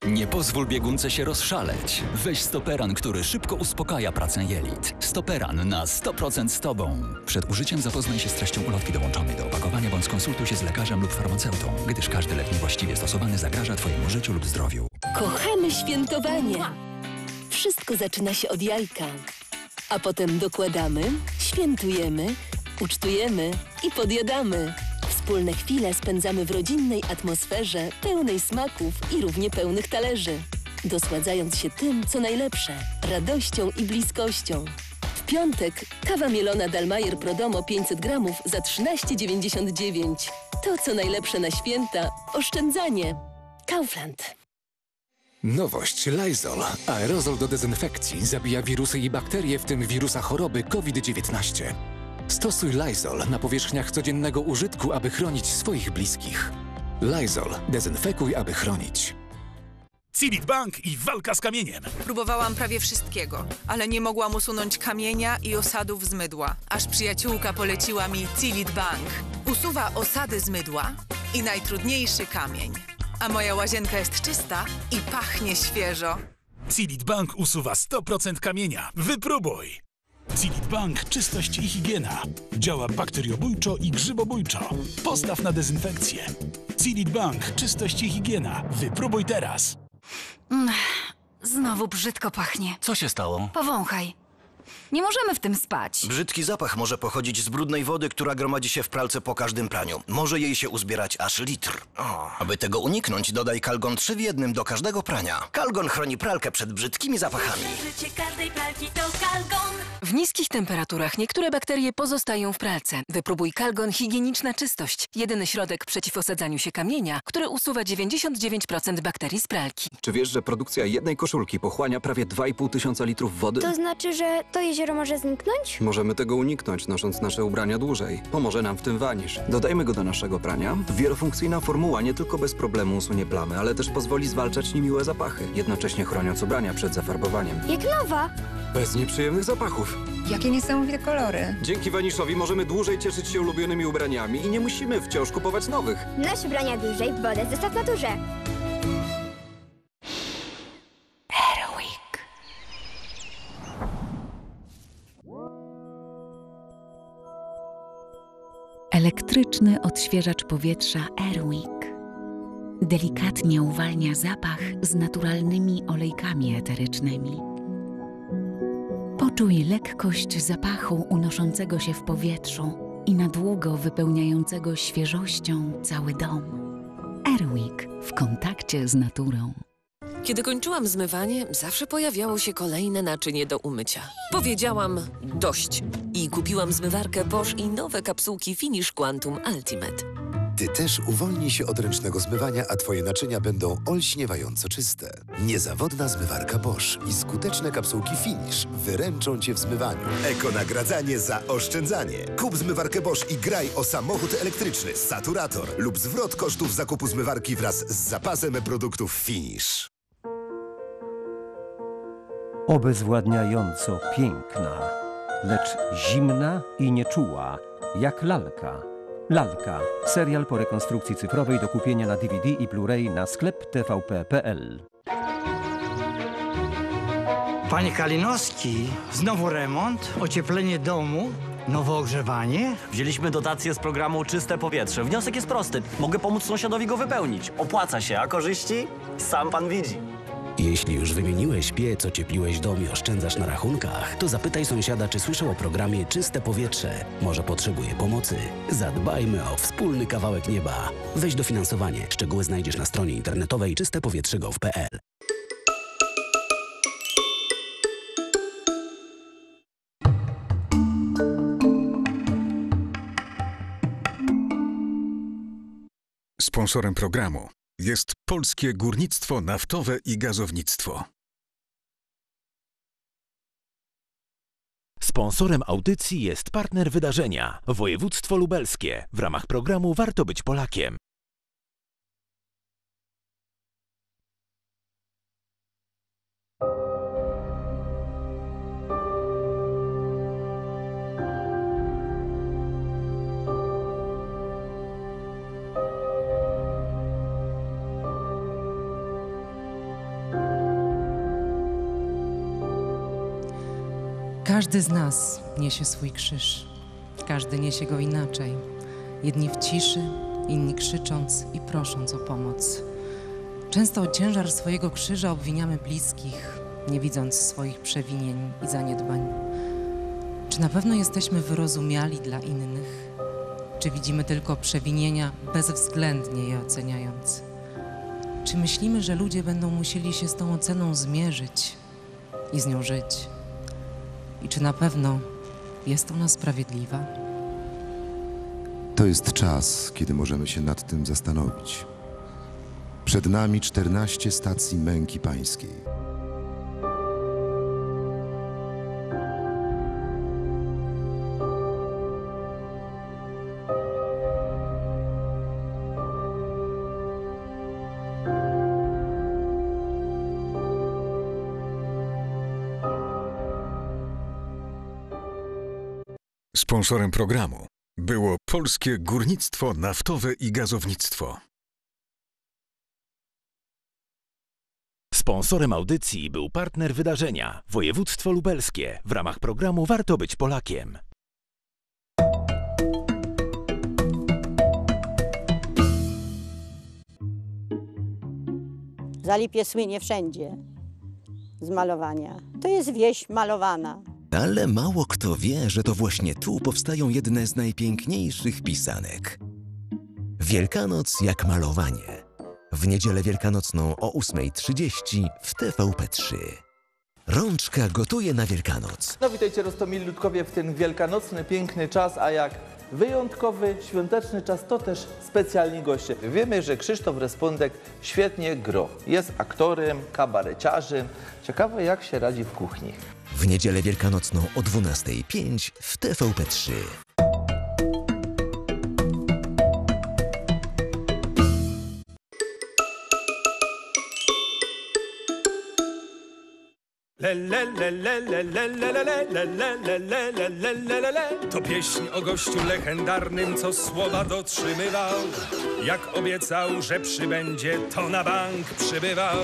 Nie pozwól biegunce się rozszaleć. Weź Stoperan, który szybko uspokaja pracę jelit. Stoperan na 100% z Tobą. Przed użyciem zapoznaj się z treścią ulotki dołączonej do opakowania bądź skonsultuj się z lekarzem lub farmaceutą, gdyż każdy lek niewłaściwie stosowany zagraża Twojemu życiu lub zdrowiu. Kochamy świętowanie. Wszystko zaczyna się od jajka. A potem dokładamy, świętujemy, ucztujemy i podjadamy. Wspólne chwile spędzamy w rodzinnej atmosferze, pełnej smaków i równie pełnych talerzy. Dosładzając się tym, co najlepsze, radością i bliskością. W piątek kawa mielona Dalmajer Prodomo 500 gramów za 13,99. To, co najlepsze na święta, oszczędzanie. Kaufland. Nowość Lysol. Aerozol do dezynfekcji zabija wirusy i bakterie, w tym wirusa choroby COVID-19. Stosuj Lysol na powierzchniach codziennego użytku, aby chronić swoich bliskich. Lysol. Dezynfekuj, aby chronić. Cilit Bank i walka z kamieniem. Próbowałam prawie wszystkiego, ale nie mogłam usunąć kamienia i osadów z mydła. Aż przyjaciółka poleciła mi Cilit Bank. Usuwa osady z mydła i najtrudniejszy kamień. A moja łazienka jest czysta i pachnie świeżo. Cilit Bank usuwa 100% kamienia. Wypróbuj! Cilit Bank, czystość i higiena. Działa bakteriobójczo i grzybobójczo. Postaw na dezynfekcję. Cilit Bank, czystość i higiena. Wypróbuj teraz. Znowu brzydko pachnie. Co się stało? Powąchaj. Nie możemy w tym spać. Brzydki zapach może pochodzić z brudnej wody, która gromadzi się w pralce po każdym praniu. Może jej się uzbierać aż litr. Aby tego uniknąć, dodaj Calgon 3 w 1 do każdego prania. Calgon chroni pralkę przed brzydkimi zapachami. W niskich temperaturach niektóre bakterie pozostają w pralce. Wypróbuj Calgon Higieniczna Czystość. Jedyny środek przeciw osadzaniu się kamienia, który usuwa 99% bakterii z pralki. Czy wiesz, że produkcja jednej koszulki pochłania prawie 2,5 tysiąca litrów wody? To znaczy, że to jezioro może zniknąć? Możemy tego uniknąć, nosząc nasze ubrania dłużej. Pomoże nam w tym wanisz. Dodajmy go do naszego prania. Wielofunkcyjna formuła nie tylko bez problemu usunie plamy, ale też pozwoli zwalczać niemiłe zapachy, jednocześnie chroniąc ubrania przed zafarbowaniem. Jak nowa! Bez nieprzyjemnych zapachów. Jakie niesamowite kolory. Dzięki waniszowi możemy dłużej cieszyć się ulubionymi ubraniami i nie musimy wciąż kupować nowych. Nasz ubrania dłużej, wodę zostaw w naturze. Airwick. Elektryczny odświeżacz powietrza Airwick delikatnie uwalnia zapach z naturalnymi olejkami eterycznymi. Poczuj lekkość zapachu unoszącego się w powietrzu i na długo wypełniającego świeżością cały dom. Airwick w kontakcie z naturą. Kiedy kończyłam zmywanie, zawsze pojawiało się kolejne naczynie do umycia. Powiedziałam dość i kupiłam zmywarkę Bosch i nowe kapsułki Finish Quantum Ultimate. Ty też uwolnij się od ręcznego zmywania, a twoje naczynia będą olśniewająco czyste. Niezawodna zmywarka Bosch i skuteczne kapsułki Finish wyręczą cię w zmywaniu. Eko-nagradzanie za oszczędzanie. Kup zmywarkę Bosch i graj o samochód elektryczny Saturator lub zwrot kosztów zakupu zmywarki wraz z zapasem produktów Finish. Obezwładniająco piękna, lecz zimna i nieczuła, jak lalka. Lalka. Serial po rekonstrukcji cyfrowej do kupienia na DVD i Blu-ray na sklep tvp.pl. Panie Kalinowski, znowu remont, ocieplenie domu, nowe ogrzewanie? Wzięliśmy dotację z programu Czyste Powietrze. Wniosek jest prosty. Mogę pomóc sąsiadowi go wypełnić. Opłaca się, a korzyści? Sam pan widzi. Jeśli już wymieniłeś piec, ociepliłeś dom i oszczędzasz na rachunkach, to zapytaj sąsiada, czy słyszał o programie Czyste Powietrze. Może potrzebuje pomocy? Zadbajmy o wspólny kawałek nieba. Weź dofinansowanie. Szczegóły znajdziesz na stronie internetowej czystepowietrze.gov.pl. Sponsorem programu jest Polskie Górnictwo Naftowe i Gazownictwo. Sponsorem audycji jest partner wydarzenia Województwo Lubelskie w ramach programu Warto być Polakiem. Każdy z nas niesie swój krzyż. Każdy niesie go inaczej. Jedni w ciszy, inni krzycząc i prosząc o pomoc. Często o ciężar swojego krzyża obwiniamy bliskich, nie widząc swoich przewinień i zaniedbań. Czy na pewno jesteśmy wyrozumiali dla innych? Czy widzimy tylko przewinienia, bezwzględnie je oceniając? Czy myślimy, że ludzie będą musieli się z tą oceną zmierzyć i z nią żyć? I czy na pewno jest ona sprawiedliwa? To jest czas, kiedy możemy się nad tym zastanowić. Przed nami 14 stacji męki pańskiej. Sponsorem programu było Polskie Górnictwo Naftowe i Gazownictwo. Sponsorem audycji był partner wydarzenia Województwo Lubelskie w ramach programu Warto być Polakiem. Zalipie słynie wszędzie z malowania. To jest wieś malowana. Ale mało kto wie, że to właśnie tu powstają jedne z najpiękniejszych pisanek. Wielkanoc jak malowanie. W niedzielę wielkanocną o 8:30 w TVP3. Rączka gotuje na Wielkanoc. No witajcie Roztomili Ludkowie w ten wielkanocny, piękny czas, a jak wyjątkowy, świąteczny czas to też specjalni goście. Wiemy, że Krzysztof Respondek świetnie gro. Jest aktorem, kabareciarzem. Ciekawe jak się radzi w kuchni. W niedzielę wielkanocną o 12:05 w TVP3. To pieśń o gościu legendarnym, co słowa dotrzymywał. Jak obiecał, że przybędzie, to na bank przybywał.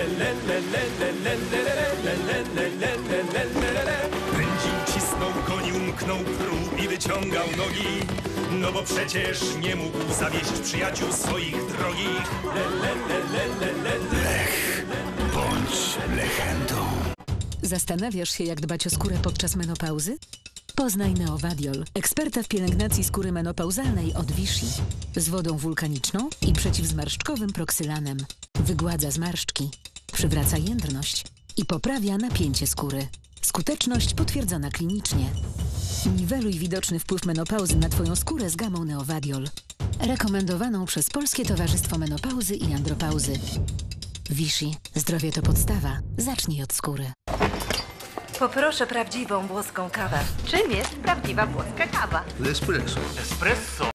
Pędził, cisnął, gonił, mknął, pruł i wyciągał nogi. No bo przecież nie mógł zawieść przyjaciół swoich drogich. Lech, bądź legendą. Zastanawiasz się, jak dbać o skórę podczas menopauzy? Poznaj Neovadiol, eksperta w pielęgnacji skóry menopauzalnej od Vichy. Z wodą wulkaniczną i przeciwzmarszczkowym proksylanem. Wygładza zmarszczki, przywraca jędrność i poprawia napięcie skóry. Skuteczność potwierdzona klinicznie. Niweluj widoczny wpływ menopauzy na Twoją skórę z gamą Neovadiol. Rekomendowaną przez Polskie Towarzystwo Menopauzy i Andropauzy. Vichy. Zdrowie to podstawa. Zacznij od skóry. Poproszę prawdziwą włoską kawę. Czym jest prawdziwa włoska kawa? L'espresso. Espresso.